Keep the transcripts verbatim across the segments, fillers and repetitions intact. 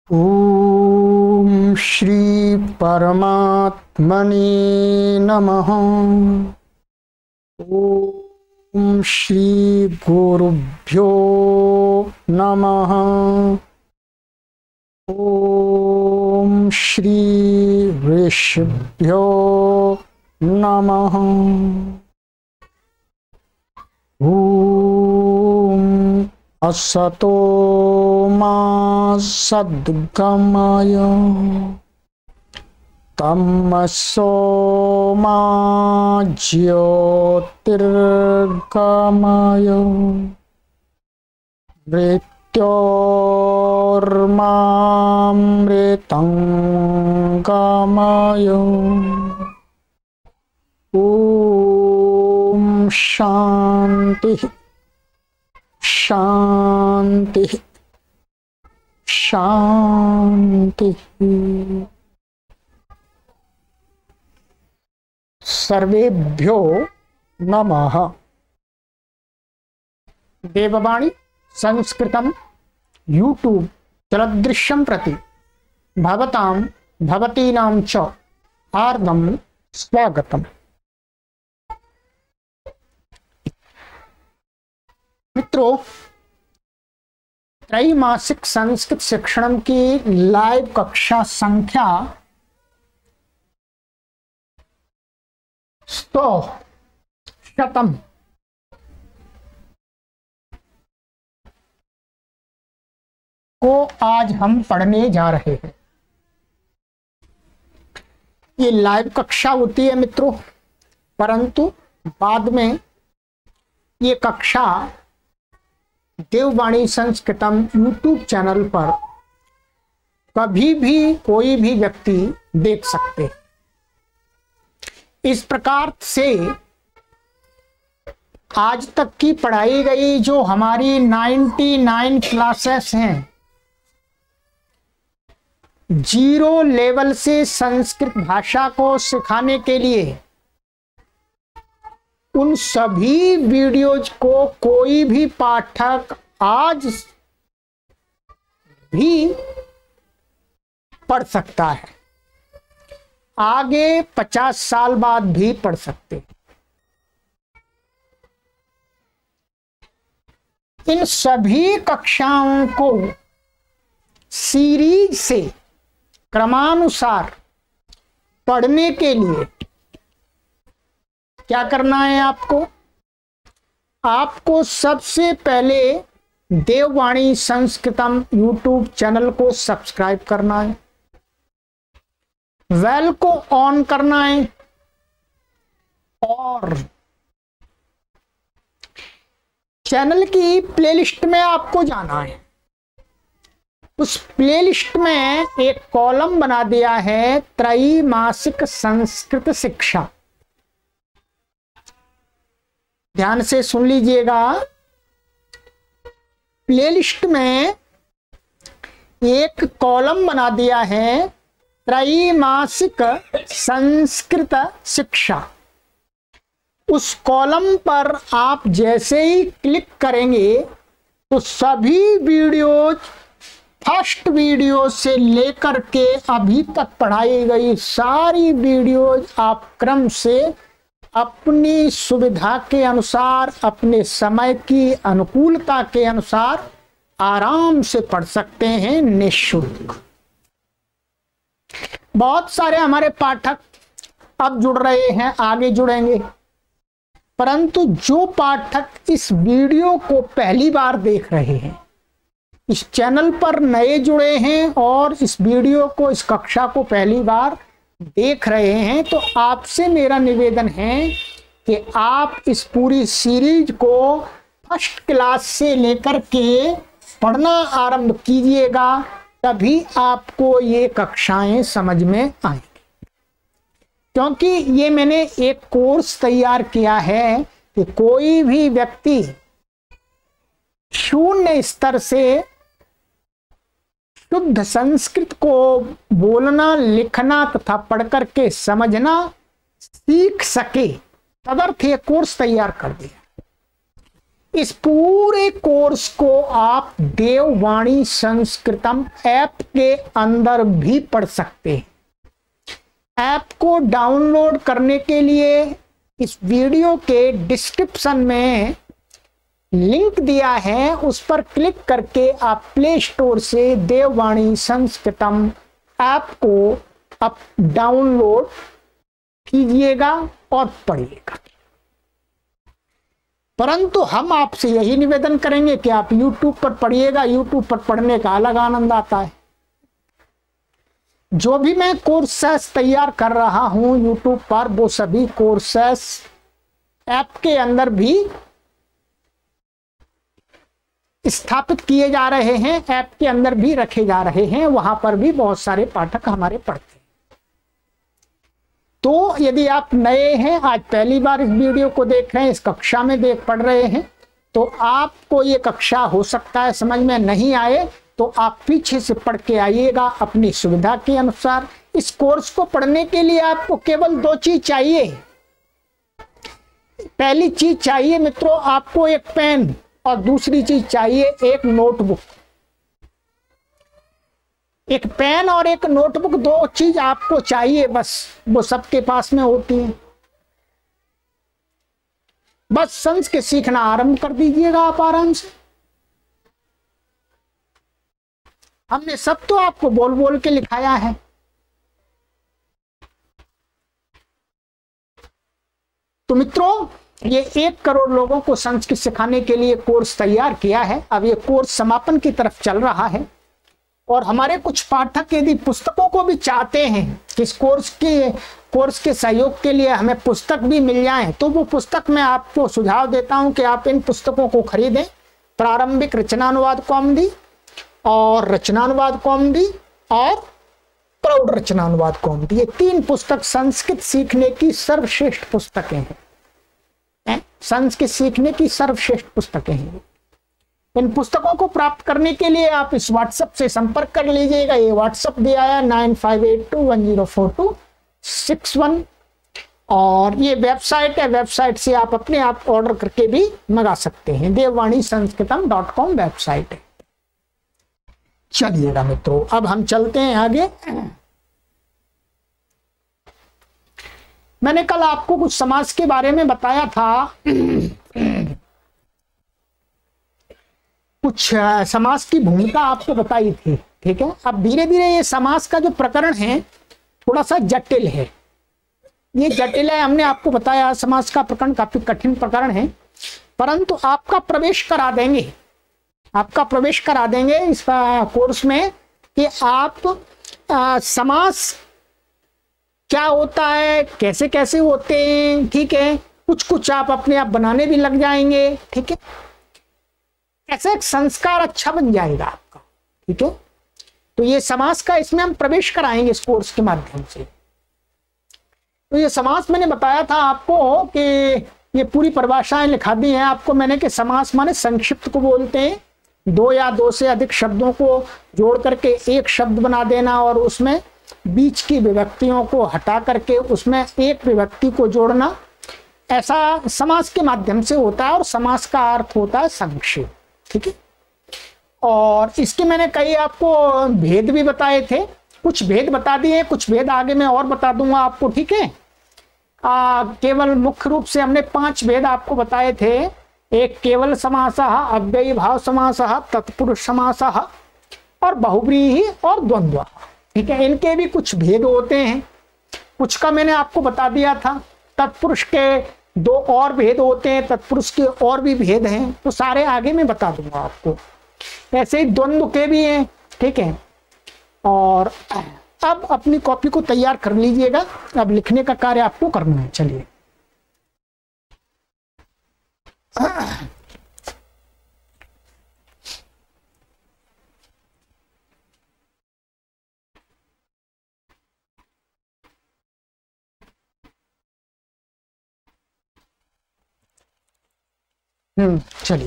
ओम श्री परमात्मने नमः। ओम श्री गुरुभ्यो नमः। ओम श्री ऋषिभ्यो नमः। ओम असतो मा सद्गमय तमसो मा ज्योतिर्गमय मृत्योर्मामृतं गमय। ओम शांति शांति शांति। सर्वेभ्यो नमः। देववाणी संस्कृतम यूट्यूब चलदृश्यम प्रति भवतां भवतीनां च हार्दं स्वागतम्। मित्रों, त्रैमासिक संस्कृत शिक्षण की लाइव कक्षा संख्या सौ शतम को आज हम पढ़ने जा रहे हैं। ये लाइव कक्षा होती है मित्रों, परंतु बाद में ये कक्षा देववाणी संस्कृतम यूट्यूब चैनल पर कभी भी कोई भी व्यक्ति देख सकते। इस प्रकार से आज तक की पढ़ाई गई जो हमारी निन्यानवे क्लासेस हैं, जीरो लेवल से संस्कृत भाषा को सिखाने के लिए, उन सभी वीडियोज को कोई भी पाठक आज भी पढ़ सकता है, आगे पचास साल बाद भी पढ़ सकते। इन सभी कक्षाओं को सीरीज से क्रमानुसार पढ़ने के लिए क्या करना है आपको? आपको सबसे पहले देववाणी संस्कृतम यूट्यूब चैनल को सब्सक्राइब करना है, बेल को ऑन करना है और चैनल की प्लेलिस्ट में आपको जाना है। उस प्लेलिस्ट में एक कॉलम बना दिया है त्रैमासिक संस्कृत शिक्षा। ध्यान से सुन लीजिएगा, प्लेलिस्ट में एक कॉलम बना दिया है त्रैमासिक संस्कृत शिक्षा। उस कॉलम पर आप जैसे ही क्लिक करेंगे तो सभी वीडियोज, फर्स्ट वीडियो से लेकर के अभी तक पढ़ाई गई सारी वीडियोज आप क्रम से अपनी सुविधा के अनुसार, अपने समय की अनुकूलता के अनुसार आराम से पढ़ सकते हैं निःशुल्क। बहुत सारे हमारे पाठक अब जुड़ रहे हैं, आगे जुड़ेंगे, परंतु जो पाठक इस वीडियो को पहली बार देख रहे हैं, इस चैनल पर नए जुड़े हैं और इस वीडियो को, इस कक्षा को पहली बार देख रहे हैं, तो आपसे मेरा निवेदन है कि आप इस पूरी सीरीज को फर्स्ट क्लास से लेकर के पढ़ना आरंभ कीजिएगा, तभी आपको ये कक्षाएं समझ में आएंगी। क्योंकि ये मैंने एक कोर्स तैयार किया है कि कोई भी व्यक्ति शून्य स्तर से शुद्ध संस्कृत को बोलना, लिखना तथा पढ़ करके समझना सीख सके, तदर्थ ये कोर्स तैयार कर दिया। इस पूरे कोर्स को आप देववाणी संस्कृतम ऐप के अंदर भी पढ़ सकते हैं। ऐप को डाउनलोड करने के लिए इस वीडियो के डिस्क्रिप्शन में लिंक दिया है, उस पर क्लिक करके आप प्ले स्टोर से देववाणी संस्कृतम ऐप को आप डाउनलोड कीजिएगा और पढ़िएगा। परंतु हम आपसे यही निवेदन करेंगे कि आप YouTube पर पढ़िएगा। YouTube पर पढ़ने का अलग आनंद आता है। जो भी मैं कोर्सेस तैयार कर रहा हूं YouTube पर, वो सभी कोर्सेस ऐप के अंदर भी स्थापित किए जा रहे हैं, ऐप के अंदर भी रखे जा रहे हैं। वहां पर भी बहुत सारे पाठक हमारे पढ़ते हैं। तो यदि आप नए हैं, आज पहली बार इस वीडियो को देख रहे हैं, इस कक्षा में देख पढ़ रहे हैं, तो आपको ये कक्षा हो सकता है समझ में नहीं आए, तो आप पीछे से पढ़ के आइएगा अपनी सुविधा के अनुसार। इस कोर्स को पढ़ने के लिए आपको केवल दो चीज चाहिए। पहली चीज चाहिए मित्रों आपको एक पेन, और दूसरी चीज चाहिए एक नोटबुक। एक पेन और एक नोटबुक, दो चीज आपको चाहिए बस। वो सबके पास में होती है। बस संस्कृत सीखना आरंभ कर दीजिएगा आप आराम से। हमने सब तो आपको बोल बोल के लिखाया है। तो मित्रों, ये एक करोड़ लोगों को संस्कृत सिखाने के लिए कोर्स तैयार किया है। अब ये कोर्स समापन की तरफ चल रहा है, और हमारे कुछ पाठक यदि पुस्तकों को भी चाहते हैं कि इस कोर्स के कोर्स के सहयोग के लिए हमें पुस्तक भी मिल जाए, तो वो पुस्तक मैं आपको सुझाव देता हूं कि आप इन पुस्तकों को खरीदें। प्रारंभिक रचनानुवाद कौमुदी और रचनानुवाद कौमुदी और प्रौढ़ रचनानुवाद कौमुदी, ये तीन पुस्तक संस्कृत सीखने की सर्वश्रेष्ठ पुस्तकें हैं। संस्कृत सीखने की सर्वश्रेष्ठ पुस्तकें हैं। इन पुस्तकों को प्राप्त करने के लिए आप इस व्हाट्सएप से संपर्क कर लीजिएगा। ये व्हाट्सएप दिया है nine five eight two one zero four two six one, और ये वेबसाइट है। वेबसाइट से आप अपने आप ऑर्डर करके भी मंगा सकते हैं। देववाणी संस्कृतम डॉट कॉम वेबसाइट है। चलिएगा मित्रों, अब हम चलते हैं आगे। मैंने कल आपको कुछ समास के बारे में बताया था। कुछ समास की भूमिका आपको बताई थी, ठीक है। अब धीरे धीरे ये समास का जो प्रकरण है थोड़ा सा जटिल है। ये जटिल है, हमने आपको बताया समास का प्रकरण काफी कठिन प्रकरण है, परंतु आपका प्रवेश करा देंगे आपका प्रवेश करा देंगे इस कोर्स में कि आप आ, समास क्या होता है, कैसे कैसे होते हैं, ठीक है। कुछ कुछ आप अपने आप बनाने भी लग जाएंगे, ठीक है। ऐसा एक संस्कार अच्छा बन जाएगा आपका, ठीक है। तो ये समास का इसमें हम प्रवेश कराएंगे इस कोर्स के माध्यम से। तो ये समास मैंने बताया था आपको कि ये पूरी परिभाषाएं लिखा दी हैं आपको मैंने कि समास माने संक्षिप्त को बोलते हैं। दो या दो से अधिक शब्दों को जोड़ करके एक शब्द बना देना, और उसमें बीच की विभक्तियों को हटा करके उसमें एक विभक्ति को जोड़ना, ऐसा समास के माध्यम से होता है। और समास का अर्थ होता है संक्षेप, ठीक है। और इसके मैंने कई आपको भेद भी बताए थे, कुछ भेद बता दिए, कुछ भेद आगे मैं और बता दूंगा आपको, ठीक है। आ, केवल मुख्य रूप से हमने पांच भेद आपको बताए थे। एक केवल समासः, अव्ययी भाव समासः, तत्पुरुष समासः और बहुव्रीहि और द्वंद्व, ठीक है। इनके भी कुछ भेद होते हैं, कुछ का मैंने आपको बता दिया था। तत्पुरुष के दो और भेद होते हैं, तत्पुरुष के और भी भेद हैं, तो सारे आगे मैं बता दूंगा आपको। ऐसे ही द्वंद्व के भी हैं, ठीक है। और अब अपनी कॉपी को तैयार कर लीजिएगा, अब लिखने का कार्य आपको करना है। चलिए, हम्म चलिए।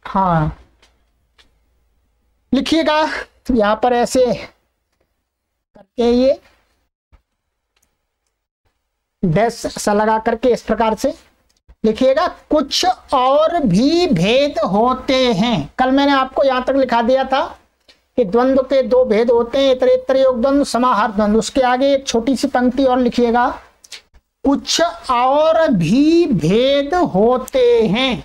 हाँ लिखिएगा यहां पर ऐसे करके, ये डैश सा लगा करके इस प्रकार से लिखिएगा। कुछ और भी भेद होते हैं। कल मैंने आपको यहां तक लिखा दिया था कि द्वंद्व के दो भेद होते हैं, इतरेतर योग द्वंद्व, समाहार द्वंद्व। उसके आगे एक छोटी सी पंक्ति और लिखिएगा, कुछ और भी भेद होते हैं।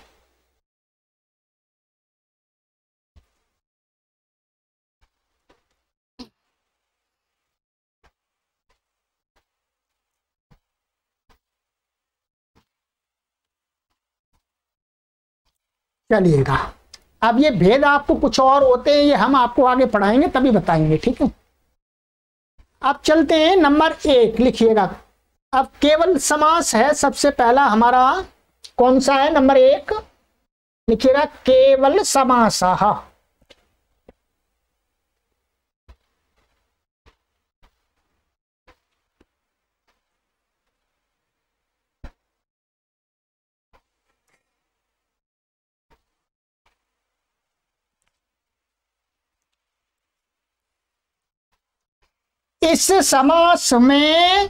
चलिएगा, अब ये भेद आपको कुछ और होते हैं, ये हम आपको आगे पढ़ाएंगे तभी बताएंगे, ठीक है। अब चलते हैं नंबर एक, लिखिएगा। अब केवल समास है सबसे पहला हमारा, कौन सा है नंबर एक, लिखिएगा केवल समासः। इस समास में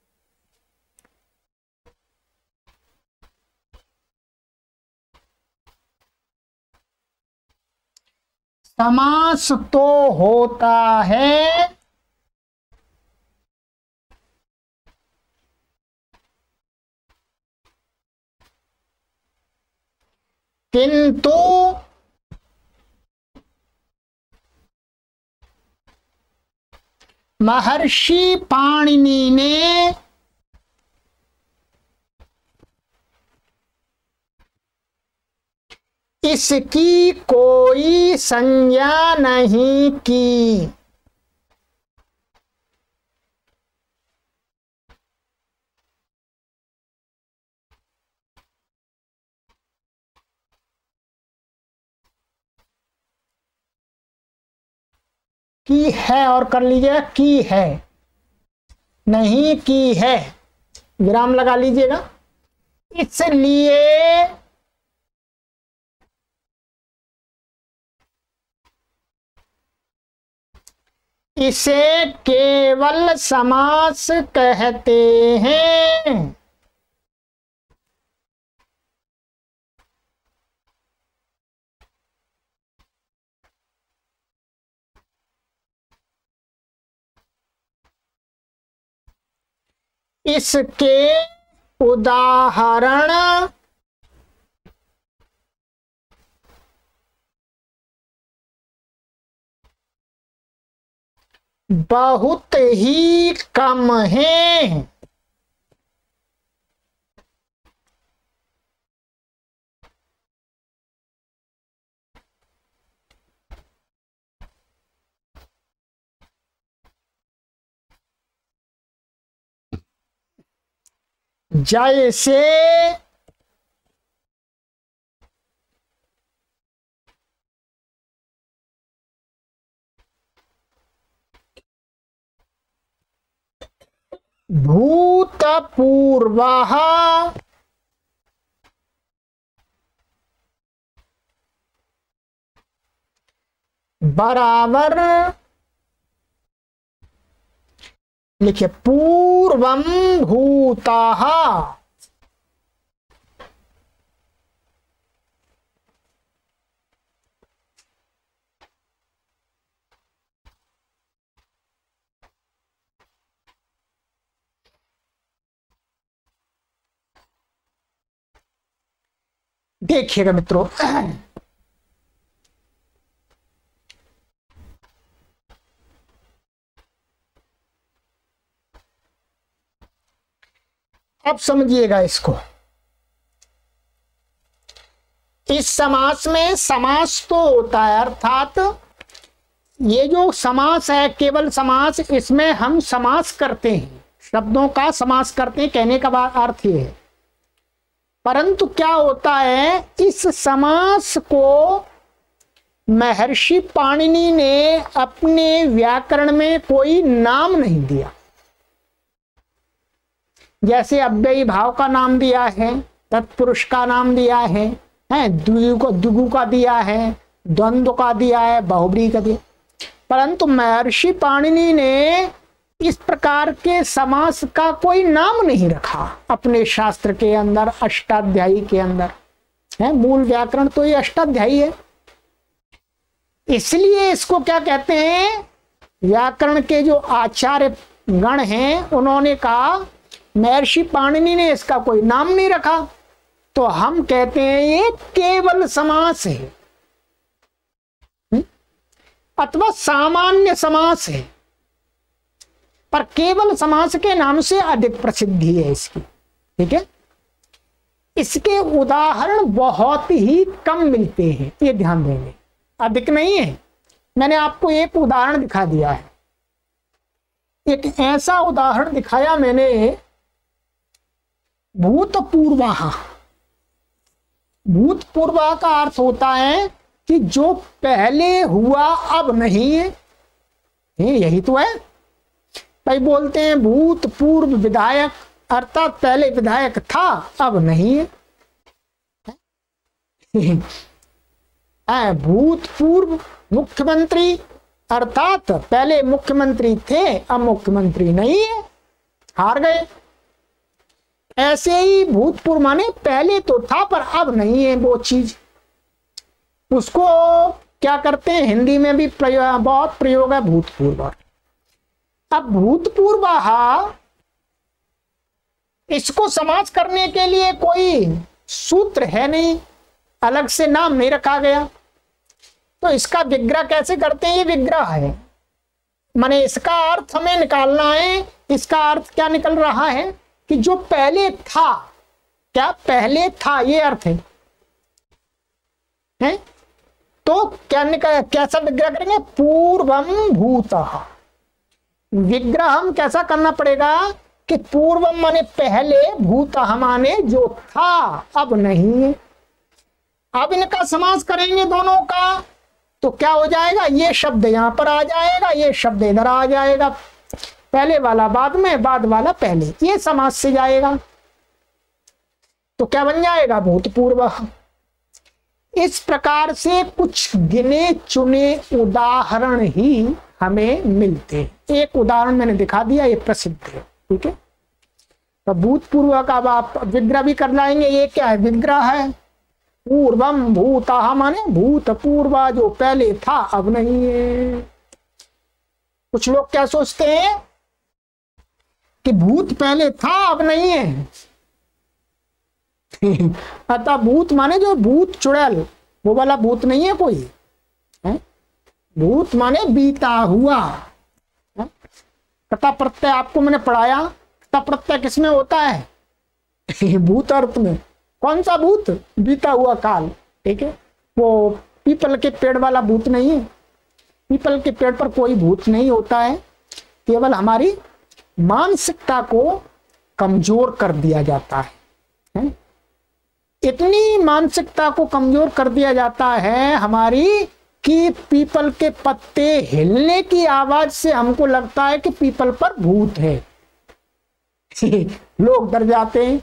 समास तो होता है, किंतु महर्षि पाणिनि ने इसकी कोई संज्ञा नहीं की। की है और कर लीजिएगा, की है नहीं की है, विराम लगा लीजिएगा। इसलिए इसे केवल समास कहते हैं। इसके उदाहरण बहुत ही कम हैं। जैसे भूतपूर्वः बराबर, लिखिए पूर्वम भूतः। देखिएगा मित्रों, अब समझिएगा इसको। इस समास में समास तो होता है, अर्थात ये जो समास है केवल समास, इसमें हम समास करते हैं, शब्दों का समास करते हैं, कहने का अर्थ ये है। परंतु क्या होता है, इस समास को महर्षि पाणिनि ने अपने व्याकरण में कोई नाम नहीं दिया। जैसे अव्ययी भाव का नाम दिया है, तत्पुरुष का नाम दिया है, है, द्विगु को द्विगु का दिया है, द्वंद्व का दिया है, बहुब्रीहि का दिया। परंतु महर्षि पाणिनि ने इस प्रकार के समास का कोई नाम नहीं रखा अपने शास्त्र के अंदर, अष्टाध्यायी के अंदर है। मूल व्याकरण तो ये अष्टाध्यायी है, इसलिए इसको क्या कहते हैं, व्याकरण के जो आचार्य गण हैं उन्होंने कहा महर्षि पाणिनि ने इसका कोई नाम नहीं रखा, तो हम कहते हैं ये केवल समास है अथवा सामान्य समास है, पर केवल समास के नाम से अधिक प्रसिद्धि है इसकी। ठीक है, इसके उदाहरण बहुत ही कम मिलते हैं, ये ध्यान देंगे, अधिक नहीं है। मैंने आपको एक उदाहरण दिखा दिया है, एक ऐसा उदाहरण दिखाया मैंने, भूतपूर्वः। भूतपूर्वः का अर्थ होता है कि जो पहले हुआ अब नहीं है, यही तो है भाई। बोलते हैं भूतपूर्व विधायक, अर्थात पहले विधायक था अब नहीं है। भूतपूर्व मुख्यमंत्री, अर्थात पहले मुख्यमंत्री थे अब मुख्यमंत्री नहीं है, हार गए। ऐसे ही भूतपूर्व माने पहले तो था पर अब नहीं है वो चीज। उसको क्या करते हैं, हिंदी में भी प्रयोग, बहुत प्रयोग है भूतपूर्व। अब भूतपूर्व इसको समास करने के लिए कोई सूत्र है नहीं, अलग से नाम नहीं रखा गया, तो इसका विग्रह कैसे करते हैं, ये विग्रह है। माने इसका अर्थ हमें निकालना है। इसका अर्थ क्या निकल रहा है कि जो पहले था, क्या पहले था, ये अर्थ है, है? तो क्या निकल, कैसा विग्रह करेंगे, पूर्वम भूतः। विग्रह हम कैसा करना पड़ेगा कि पूर्वम माने पहले, भूतः माने जो था अब नहीं है। अब इनका समास करेंगे दोनों का, तो क्या हो जाएगा, ये शब्द यहां पर आ जाएगा, ये शब्द इधर आ जाएगा, पहले वाला बाद में, बाद वाला पहले, ये समास से जाएगा। तो क्या बन जाएगा, भूतपूर्व। इस प्रकार से कुछ गिने चुने उदाहरण ही हमें मिलते हैं। एक उदाहरण मैंने दिखा दिया, ये प्रसिद्ध है। ठीक है, तो भूतपूर्व का आप विग्रह भी कर लाएंगे। ये क्या है, विग्रह है। पूर्वम भूतः माने भूतपूर्व, जो पहले था अब नहीं है। कुछ लोग क्या सोचते हैं कि भूत पहले था अब नहीं है। अतः भूत माने जो भूत चुड़ैल, वो वाला भूत नहीं है कोई है? भूत माने बीता हुआ। कथा प्रत्यय आपको मैंने पढ़ाया, कथा प्रत्यय किसमें होता है, भूत अर्थ में। कौन सा भूत, बीता हुआ काल। ठीक है, वो पीपल के पेड़ वाला भूत नहीं है। पीपल के पेड़ पर कोई भूत नहीं होता है, केवल हमारी मानसिकता को कमजोर कर दिया जाता है, है? इतनी मानसिकता को कमजोर कर दिया जाता है हमारी कि पीपल के पत्ते हिलने की आवाज से हमको लगता है कि पीपल पर भूत है। लोग डर जाते हैं,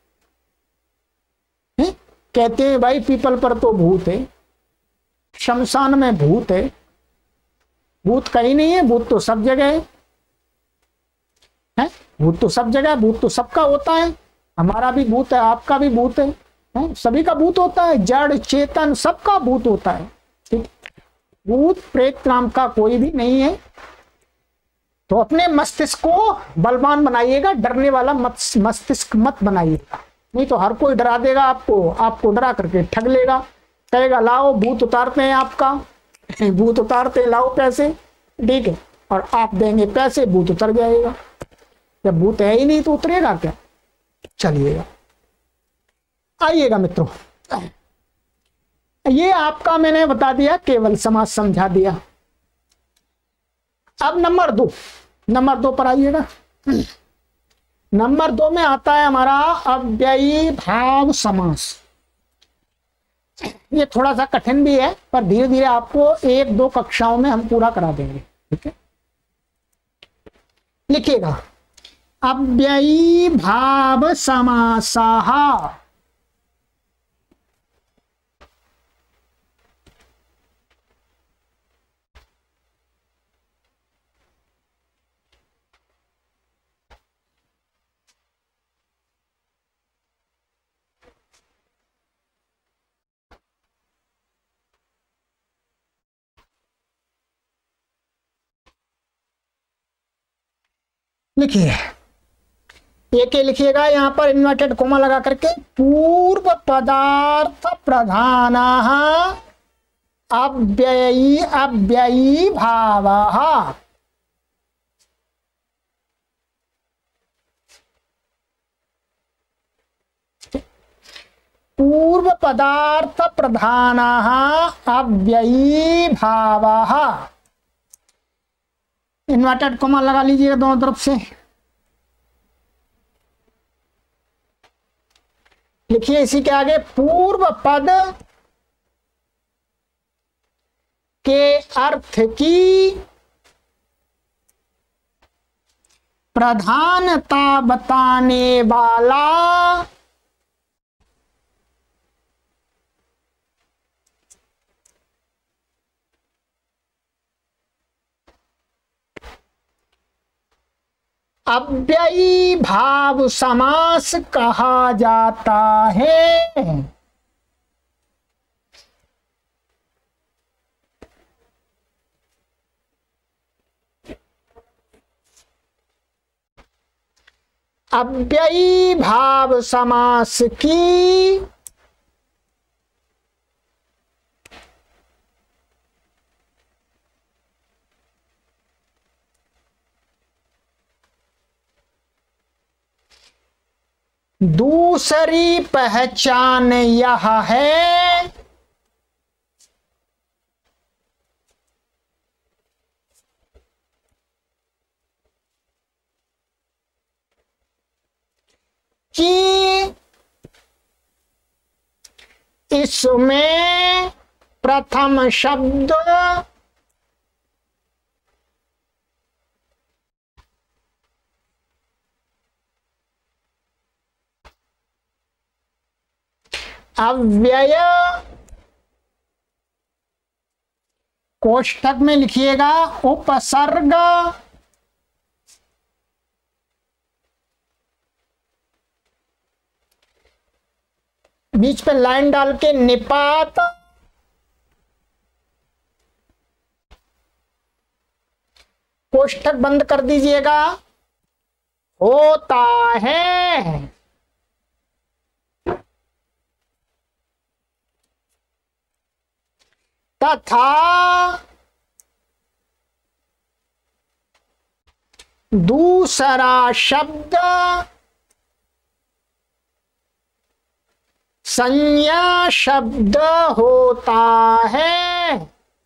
है? कहते हैं भाई पीपल पर तो भूत है, शमशान में भूत है। भूत कहीं नहीं है, भूत तो सब जगह है, है? भूत तो सब जगह है, भूत तो सबका होता है। हमारा भी भूत है, आपका भी भूत है, है? सभी का भूत होता है, जड़ चेतन सबका भूत होता है। ठीक, भूत प्रेत नाम का कोई भी नहीं है। तो अपने मस्तिष्क को बलवान बनाइएगा, डरने वाला मत मस्तिष्क मत बनाइएगा, नहीं तो हर कोई डरा देगा आपको, आपको डरा करके ठग लेगा, कहेगा लाओ भूत उतारते हैं आपका, भूत उतारते हैं, लाओ पैसे। ठीक है, और आप देंगे पैसे, भूत उतर जाएगा। जब भूत है ही नहीं तो उतरेगा क्या। चलिएगा, आइएगा मित्रों, ये आपका मैंने बता दिया, केवल समास समझा दिया। अब नंबर दो, नंबर दो पर आइएगा। नंबर दो में आता है हमारा अव्ययी भाव समास। ये थोड़ा सा कठिन भी है, पर धीरे धीरे आपको एक दो कक्षाओं में हम पूरा करा देंगे। ठीक है, लिखिएगा, अव्ययी भाव समासः। लिखिए, ये के लिखिएगा यहां पर इन्वर्टेड कोमा लगा करके, पूर्व पदार्थ प्रधान अव्ययी अव्ययी भाव। पूर्व पदार्थ प्रधान अव्ययी भाव। इन्वर्टेड कोमा लगा लीजिएगा दोनों तरफ से। लिखिए इसी के आगे, पूर्व पद के अर्थ की प्रधानता बताने वाला अव्ययी भाव समास कहा जाता है। अव्ययी भाव समास की दूसरी पहचान यह है कि इसमें प्रथम शब्द अव्यय, कोष्ठक में लिखिएगा उपसर्ग, बीच पे लाइन डाल के निपात, कोष्ठक बंद कर दीजिएगा, होता है। तथा दूसरा शब्द संज्ञा शब्द होता है।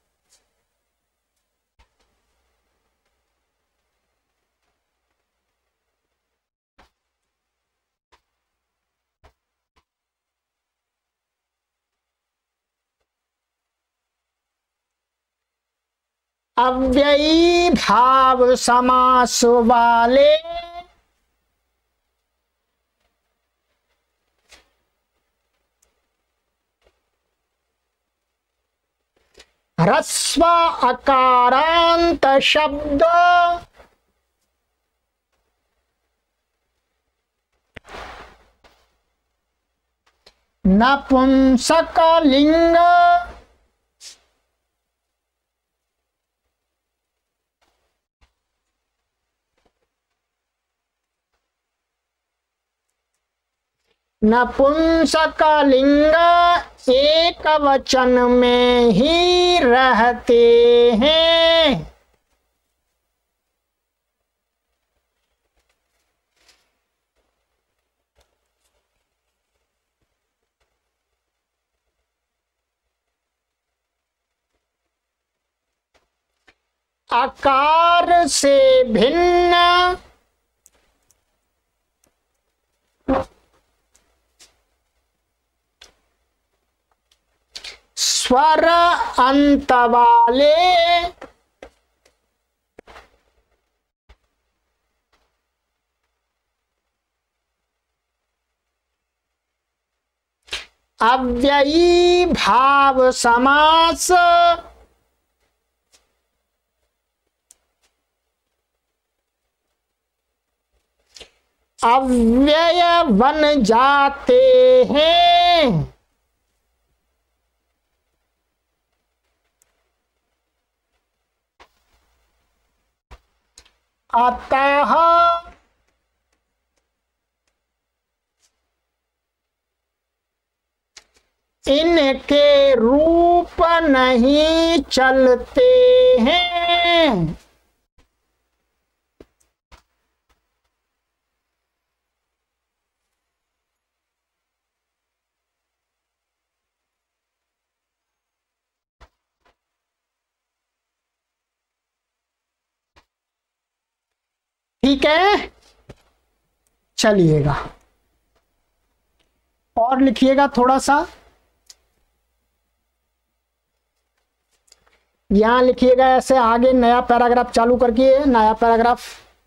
अव्ययी भाव समास वाले ह्रस्व अकारांत शब्द नपुंसक लिंग नपुंसक लिंग एक वचन में ही रहते हैं। आकार से भिन्न स्वर अंत वाले अव्ययी भाव समास अव्यय बन जाते हैं। अतः इनके रूप नहीं चलते हैं। ठीक है, चलिएगा और लिखिएगा थोड़ा सा, यहां लिखिएगा ऐसे, आगे नया पैराग्राफ चालू करके, नया पैराग्राफ।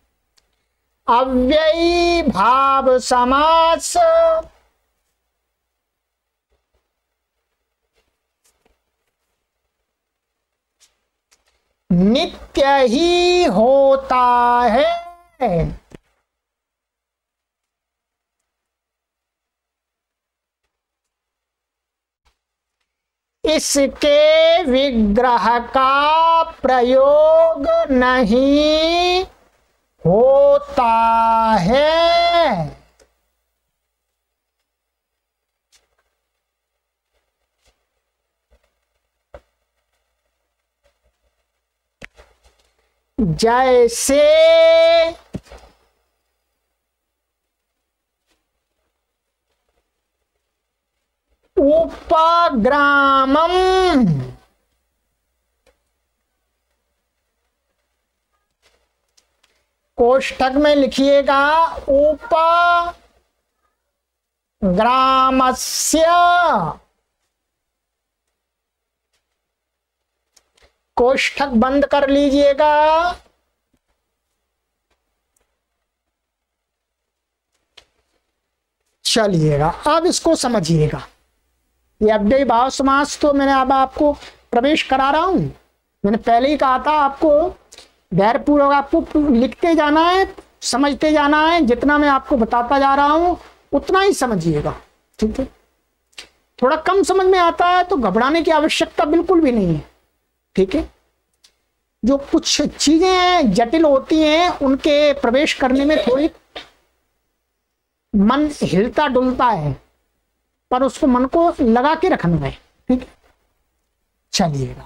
अव्ययी भाव समास नित्य ही होता है। इसके विग्रह का प्रयोग नहीं होता है। जैसे उपग्रामम, कोष्ठक में लिखिएगा उपग्रामस्य, कोष्ठक बंद कर लीजिएगा। चलिएगा अब इसको समझिएगा। ये अव्ययी भाव समास तो मैंने अब आपको प्रवेश करा रहा हूं। मैंने पहले ही कहा था आपको धैर्यपूर्वक आपको लिखते जाना है, समझते जाना है। जितना मैं आपको बताता जा रहा हूं उतना ही समझिएगा, ठीक है। थोड़ा कम समझ में आता है तो घबराने की आवश्यकता बिल्कुल भी नहीं है, ठीक है। जो कुछ चीजें जटिल होती हैं उनके प्रवेश करने में थोड़ी मन हिलता डुलता है, पर उसको मन को लगा के रखना है, ठीक है। चलिएगा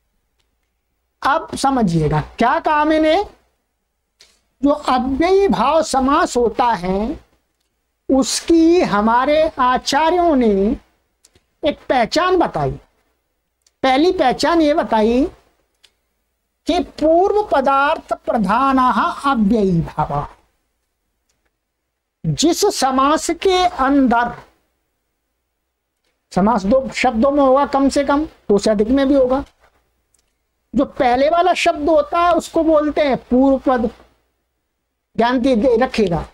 अब समझिएगा क्या कहा मैंने। जो अव्ययी भाव समास होता है उसकी हमारे आचार्यों ने एक पहचान बताई। पहली पहचान ये बताई कि पूर्व पदार्थ प्रधान अव्ययी भाव। जिस समास के अंदर, समास दो शब्दों में होगा कम से कम, दो से अधिक में भी होगा, जो पहले वाला शब्द होता है उसको बोलते हैं पूर्व पद। ध्यान दे रखिएगा,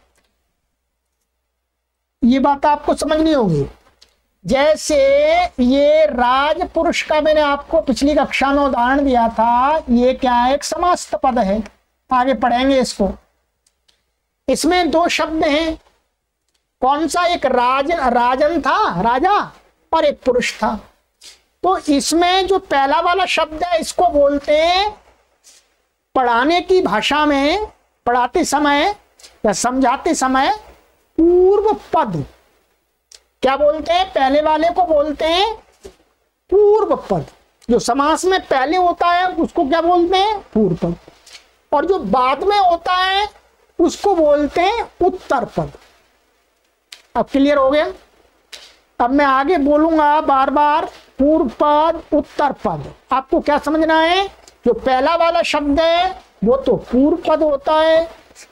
ये बात आपको समझनी होगी। जैसे ये राजपुरुष का मैंने आपको पिछली कक्षा में उदाहरण दिया था, ये क्या है, एक समास्त पद है। आगे पढ़ेंगे इसको। इसमें दो शब्द हैं, कौन सा, एक राज राजन था, राजा, और एक पुरुष था। तो इसमें जो पहला वाला शब्द है इसको बोलते हैं पढ़ाने की भाषा में, पढ़ाते समय या समझाते समय पूर्व पद। क्या बोलते हैं, पहले वाले को बोलते हैं पूर्व पद। जो समास में पहले होता है उसको क्या बोलते हैं, पूर्व पद, और जो बाद में होता है उसको बोलते हैं उत्तर पद। अब क्लियर हो गया। अब मैं आगे बोलूंगा बार बार पूर्व पद उत्तर पद। आपको क्या समझना है, जो पहला वाला शब्द है वो तो पूर्व पद होता है,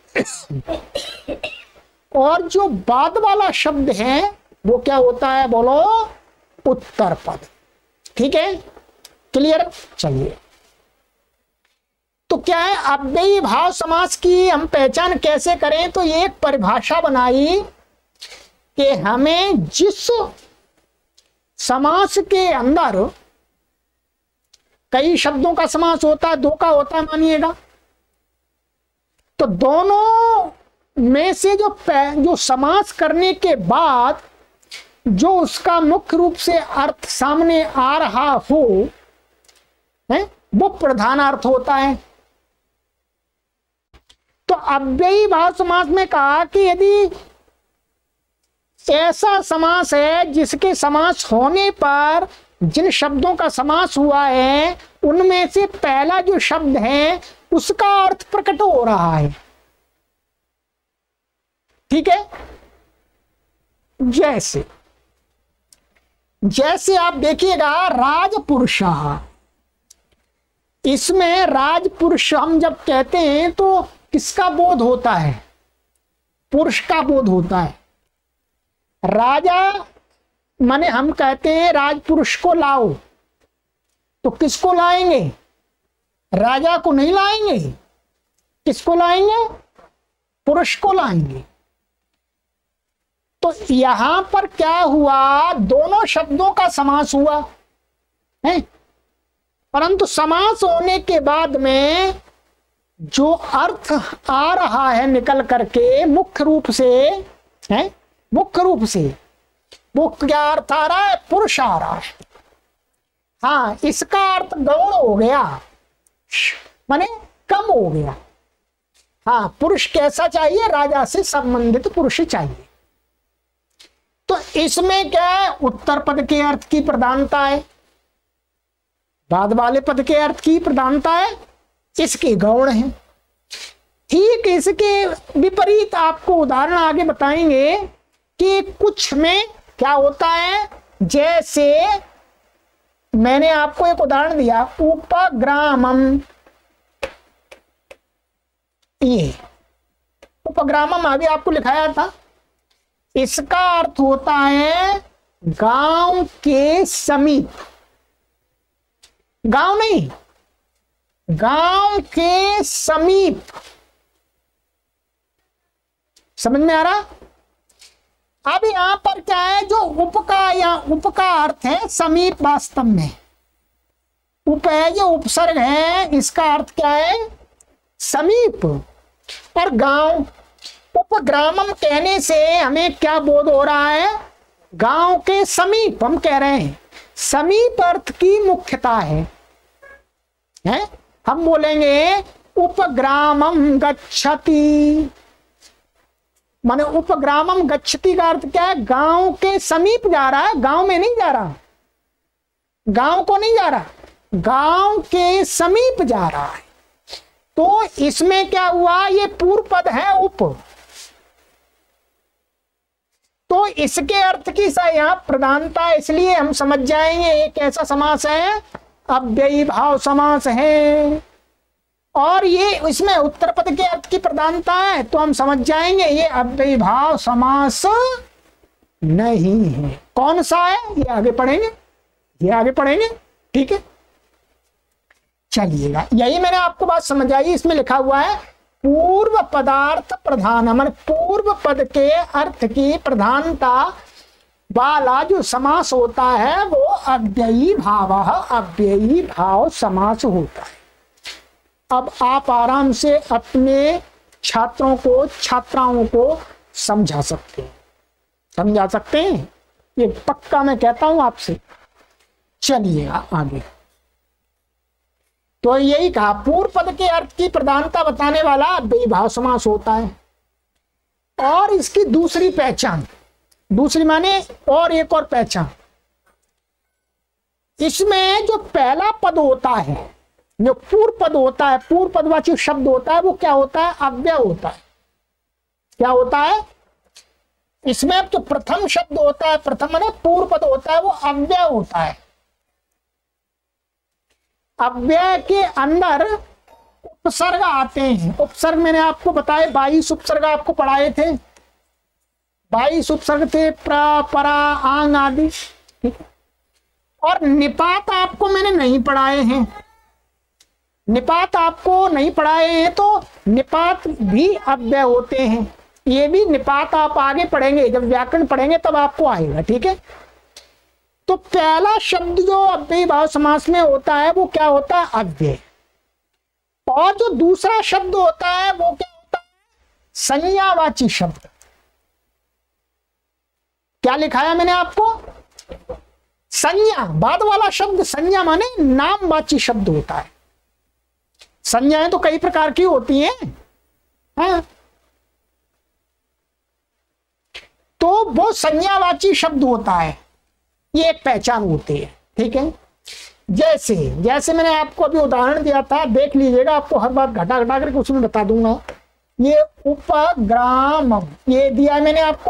और जो बाद वाला शब्द है वो क्या होता है, बोलो, उत्तर पद। ठीक है, क्लियर। चलिए, तो क्या है, अव्ययी भाव समास की हम पहचान कैसे करें। तो ये एक परिभाषा बनाई कि हमें जिस समास के अंदर कई शब्दों का समास होता है, दो का होता है मानिएगा, तो दोनों में से जो जो समास करने के बाद जो उसका मुख्य रूप से अर्थ सामने आ रहा हो है वो प्रधान अर्थ होता है। तो अव्ययी भाव समास में कहा कि यदि ऐसा समास है जिसके समास होने पर जिन शब्दों का समास हुआ है उनमें से पहला जो शब्द है उसका अर्थ प्रकट हो रहा है, ठीक है। जैसे जैसे आप देखिएगा राजपुरुष, इसमें राजपुरुष हम जब कहते हैं तो किसका बोध होता है? पुरुष का बोध होता है। राजा माने हम कहते हैं राजपुरुष को लाओ, तो किसको लाएंगे? राजा को नहीं लाएंगे, किसको लाएंगे? पुरुष को लाएंगे। तो यहां पर क्या हुआ? दोनों शब्दों का समास हुआ है, परंतु समास होने के बाद में जो अर्थ आ रहा है निकल करके मुख्य रूप से है, मुख्य रूप से वो क्या अर्थ आ रहा है? पुरुष आ रहा है। हाँ, इसका अर्थ गौण हो गया, माने कम हो गया। हाँ, पुरुष कैसा चाहिए? राजा से संबंधित पुरुष चाहिए। तो इसमें क्या है? उत्तर पद के अर्थ की प्रधानता है, बाद वाले पद के अर्थ की प्रधानता है, इसके गौण है। ठीक इसके विपरीत आपको उदाहरण आगे बताएंगे कि कुछ में क्या होता है। जैसे मैंने आपको एक उदाहरण दिया, उपग्रामम, ये उपग्रामम अभी आपको लिखाया था, इसका अर्थ होता है गांव के समीप, गांव नहीं, गांव के समीप। समझ में आ रहा? अब यहां पर क्या है? जो उप का या उप का अर्थ है समीप, वास्तव में उप है, ये उपसर्ग है, इसका अर्थ क्या है? समीप। और गांव, उपग्रामम कहने से हमें क्या बोध हो रहा है? गांव के समीप। हम कह रहे हैं समीप अर्थ की मुख्यता है, है? हम बोलेंगे उपग्रामम गच्छति, माने उपग्रामम गच्छति का अर्थ क्या है? गांव के समीप जा रहा है, गांव में नहीं जा रहा, गांव को नहीं जा रहा, गांव के समीप जा रहा है। तो इसमें क्या हुआ? ये पूर्व पद है उप, तो इसके अर्थ की यहां प्रधानता, इसलिए हम समझ जाएंगे एक ऐसा समास है, अव्ययी भाव समास है। और ये इसमें उत्तर पद के अर्थ की प्रधानता है, तो हम समझ जाएंगे ये अव्ययी भाव समास नहीं है। कौन सा है? ये आगे पढ़ेंगे, ये आगे पढ़ेंगे, ठीक है। चलिएगा, यही मैंने आपको बात समझ आई। इसमें लिखा हुआ है पूर्व पदार्थ प्रधान, मान पूर्व पद के अर्थ की प्रधानता वाला जो समास होता है वो अव्ययी भाव, अव्ययी भाव समास होता है। अब आप आराम से अपने छात्रों को, छात्राओं को समझा सकते हैं, समझा सकते हैं, ये पक्का मैं कहता हूं आपसे। चलिए आगे। तो यही कहा पूर्व पद के अर्थ की प्रधानता बताने वाला अव्ययी भाव समास होता है। और इसकी दूसरी पहचान, दूसरी माने और एक और पहचान, इसमें जो पहला पद होता है, जो पूर्व पद होता है, पूर्व पदवाची शब्द होता है, वो क्या होता है? अव्यय होता है। क्या होता है? इसमें जो प्रथम शब्द होता है, प्रथम माने पूर्व पद होता है, वो अव्यय होता है। अव्यय के अंदर उपसर्ग आते हैं। उपसर्ग मैंने आपको बताए, बाईस उपसर्ग आपको पढ़ाए थे, बाईस उपसर्ग थे, प्र, परा, आंग आदि, ठीक है। और निपात आपको मैंने नहीं पढ़ाए हैं, निपात आपको नहीं पढ़ाए हैं, तो निपात भी अव्यय होते हैं। ये भी निपात आप आगे पढ़ेंगे, जब व्याकरण पढ़ेंगे तब आपको आएगा, ठीक है। तो पहला शब्द जो अव्ययी भाव समास में होता है वो क्या होता है? अव्यय। और जो दूसरा शब्द होता है वो क्या होता है? संज्ञावाची शब्द। क्या लिखाया मैंने आपको? संज्ञा, बाद वाला शब्द संज्ञा माने नामवाची शब्द होता है। संज्ञाएं तो कई प्रकार की होती हैं, है। तो वो संज्ञावाची शब्द होता है, ये एक पहचान होती है। ठीक है, जैसे जैसे मैंने आपको अभी उदाहरण दिया था, देख लीजिएगा, आपको हर बात घटा घटा करके उसमें बता दूंगा। ये उपग्राम ये दिया है मैंने आपको।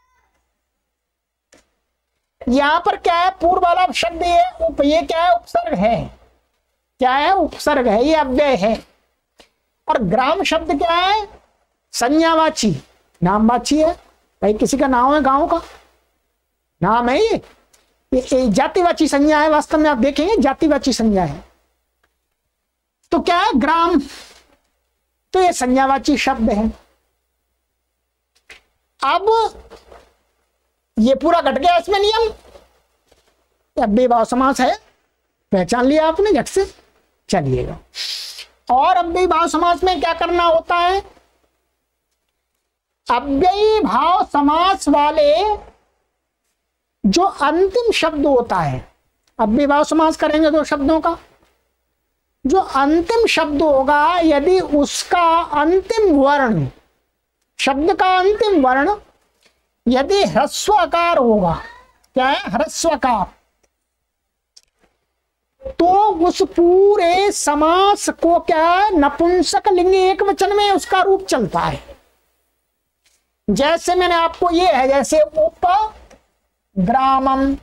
यहां पर क्या है, पूर्व वाला शब्द ये उप, ये क्या है, उपसर्ग है। क्या है, उपसर्ग है, ये अव्यय है। और ग्राम शब्द क्या है, संज्ञावाची, नामवाची है। भाई किसी का नाम है, गांव का नाम है, ये ये जातिवाची संज्ञा है। वास्तव में आप देखेंगे जातिवाची संज्ञा है। तो क्या है, ग्राम, तो ये संज्ञावाची शब्द है। अब ये पूरा घट गया इसमें नियम, अव्ययीभाव समास है, पहचान लिया आपने झट से। चलिएगा, और अव्ययीभाव समास में क्या करना होता है, अव्ययीभाव समास वाले जो अंतिम शब्द होता है, अव्ययीभाव समास करेंगे दो शब्दों का, जो अंतिम शब्द होगा यदि उसका अंतिम वर्ण, शब्द का अंतिम वर्ण यदि ह्रस्वकार होगा, क्या है, ह्रस्वकार, तो उस पूरे समास को क्या है, नपुंसक लिंग एक वचन में उसका रूप चलता है। जैसे मैंने आपको ये है, जैसे उपग्रामम,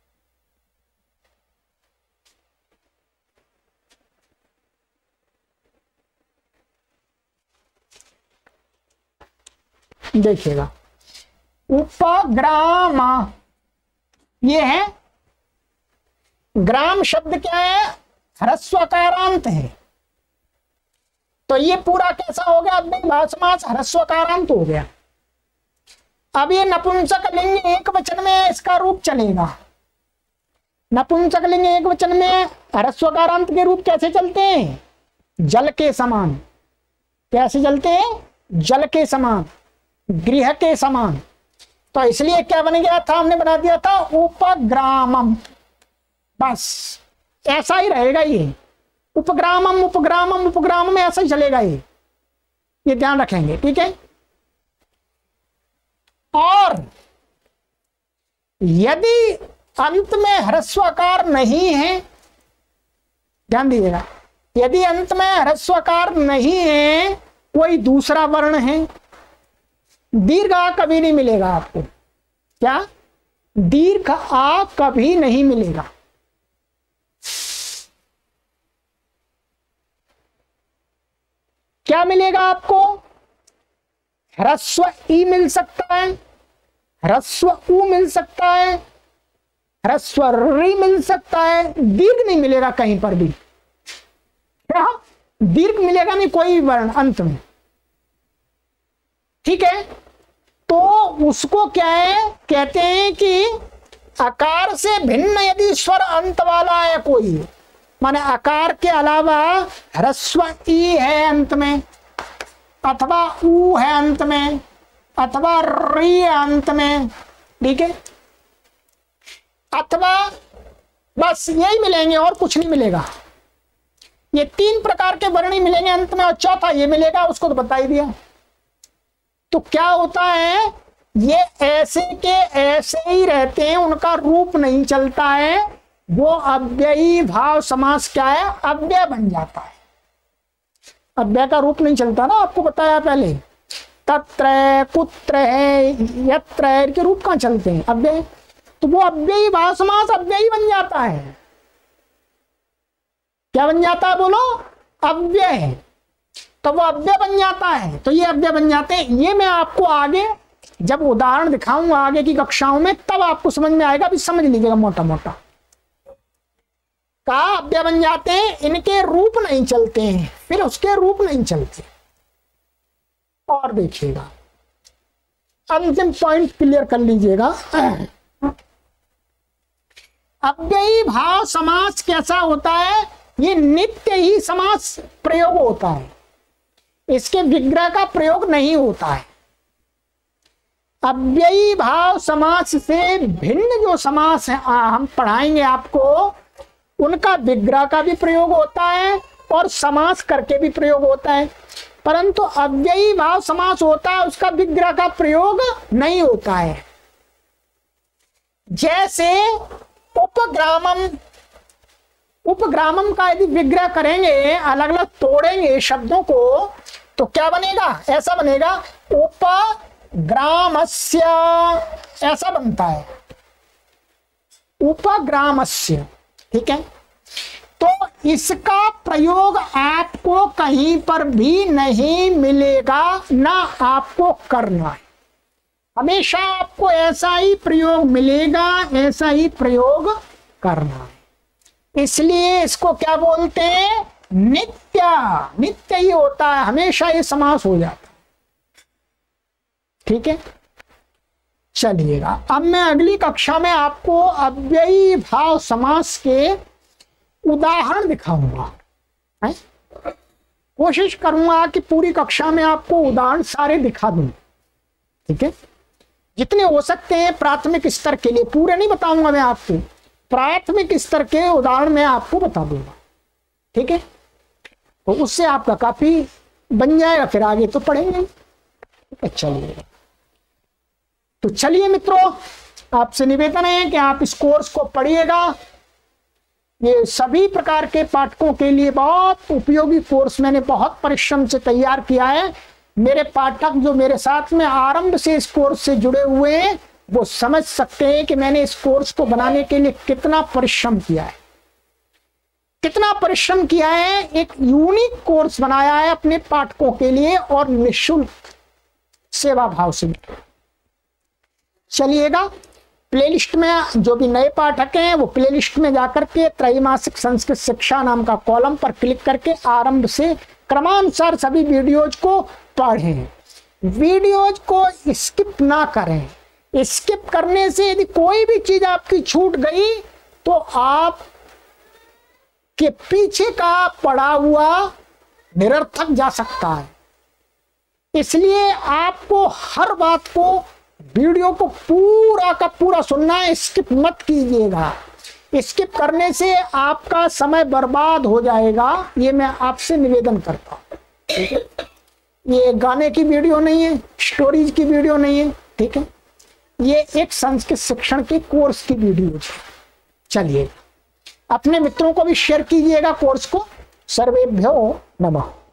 देखिएगा, उपग्राम, ये है, ग्राम शब्द क्या है, ह्रस्वकारांत है। तो ये पूरा कैसा हो गया, अव्ययीभाव समास ह्रस्वकारांत हो गया। अब ये नपुंसक लिंग एक वचन में इसका रूप चलेगा। नपुंसक लिंग एक वचन में ह्रस्वकारांत के रूप कैसे चलते हैं, जल के समान। कैसे चलते हैं, जल के समान, गृह के समान। तो इसलिए क्या बन गया था, हमने बना दिया था उपग्रामम, बस ऐसा ही रहेगा ये, उपग्रामम उपग्रामम उपग्रामम ऐसा ही चलेगा ये ये ध्यान रखेंगे। ठीक है, और यदि अंत में ह्रस्वकार नहीं है, ध्यान दीजिएगा, यदि अंत में ह्रस्वकार नहीं है, कोई दूसरा वर्ण है, दीर्घ आ कभी नहीं मिलेगा आपको। क्या, दीर्घ आ कभी नहीं मिलेगा। क्या मिलेगा आपको, ह्रस्व ई मिल सकता है, ह्रस्व उ मिल सकता है, ह्रस्व री मिल सकता है, दीर्घ नहीं मिलेगा कहीं पर भी। क्या, दीर्घ मिलेगा नहीं कोई वर्ण अंत में। ठीक है, तो उसको क्या है, कहते हैं कि आकार से भिन्न यदि स्वर अंत वाला है कोई, माने आकार के अलावा ह्रस्व ई है अंत में, अथवा ऊ है अंत में, अथवा री है अंत में। ठीक है, अथवा बस यही मिलेंगे और कुछ नहीं मिलेगा। ये तीन प्रकार के वर्ण ही मिलेंगे अंत में, और चौथा ये मिलेगा, उसको तो बता ही दिया। तो क्या होता है, ये ऐसे के ऐसे ही रहते हैं, उनका रूप नहीं चलता है। वो अव्ययीभाव समास क्या है, अव्यय बन जाता है। अव्यय का रूप नहीं चलता ना, आपको बताया पहले, तत्र कुत्र है, यत्र है के रूप कहां चलते हैं, अव्यय। तो वो अव्ययीभाव समास अव्ययी बन जाता है। क्या बन जाता है, बोलो, अव्यय। तो वो अव्यय बन जाता है। तो ये अव्यय बन जाते हैं। ये मैं आपको आगे जब उदाहरण दिखाऊंगा आगे की कक्षाओं में, तब आपको समझ में आएगा, भी समझ लीजिएगा मोटा मोटा। का अव्यय बन जाते हैं, इनके रूप नहीं चलते हैं, फिर उसके रूप नहीं चलते। और देखिएगा, अंतिम पॉइंट क्लियर कर लीजिएगा। अव्ययीभाव समास कैसा होता है, ये नित्य ही समास प्रयोग होता है, इसके विग्रह का प्रयोग नहीं होता है। अव्ययीभाव समास से भिन्न जो समास है हम पढ़ाएंगे आपको, उनका विग्रह का भी प्रयोग होता है और समास करके भी प्रयोग होता है। परंतु अव्ययी भाव समास होता है, उसका विग्रह का प्रयोग नहीं होता है। जैसे उपग्रामम, उपग्रामम का यदि विग्रह करेंगे, अलग अलग तोड़ेंगे शब्दों को, तो क्या बनेगा? ऐसा बनेगा उपग्रामस्य, ऐसा बनता है उपग्रामस्य। ठीक है, तो इसका प्रयोग आपको कहीं पर भी नहीं मिलेगा, ना आपको करना है। हमेशा आपको ऐसा ही प्रयोग मिलेगा, ऐसा ही प्रयोग करना है। इसलिए इसको क्या बोलते हैं? नित्य। नित्य ही होता है, हमेशा ये समास हो जाता है। ठीक है, चलिएगा अब मैं अगली कक्षा में आपको अव्ययी भाव समास के उदाहरण दिखाऊंगा। है? कोशिश करूंगा कि पूरी कक्षा में आपको उदाहरण सारे दिखा दूं। ठीक है, जितने हो सकते हैं प्राथमिक स्तर के लिए, पूरे नहीं बताऊंगा मैं आपको, प्राथमिक स्तर के उदाहरण मैं आपको बता दूंगा। ठीक है, तो उससे आपका काफी बन जाएगा, फिर आगे तो पढ़ेंगे। चलिए तो चलिए मित्रों, आपसे निवेदन है कि आप इस कोर्स को पढ़िएगा। ये सभी प्रकार के पाठकों के लिए बहुत उपयोगी कोर्स मैंने बहुत परिश्रम से तैयार किया है। मेरे पाठक जो मेरे साथ में आरंभ से इस कोर्स से जुड़े हुए हैं, वो समझ सकते हैं कि मैंने इस कोर्स को बनाने के लिए कितना परिश्रम किया है, कितना परिश्रम किया है। एक यूनिक कोर्स बनाया है अपने पाठकों के लिए और निःशुल्क सेवा भाव से। चलिएगा, प्लेलिस्ट में जो भी नए पाठक हैं वो प्लेलिस्ट में जाकर के त्रैमासिक संस्कृत शिक्षा नाम का कॉलम पर क्लिक करके आरंभ से क्रमानुसार सभी वीडियोज को पढ़ें। वीडियोज को स्किप ना करें। स्किप करने से यदि कोई भी चीज आपकी छूट गई तो आप के पीछे का पड़ा हुआ निरर्थक जा सकता है। इसलिए आपको हर बात को, वीडियो को पूरा का पूरा सुनना है, स्किप मत कीजिएगा। स्किप करने से आपका समय बर्बाद हो जाएगा, ये मैं आपसे निवेदन करता हूं। ठीक है, ये गाने की वीडियो नहीं है, स्टोरीज की वीडियो नहीं है। ठीक है, ये एक संस्कृत शिक्षण की कोर्स की वीडियो है। चलिए, अपने मित्रों को भी शेयर कीजिएगा कोर्स को। सर्वेभ्यो नमः।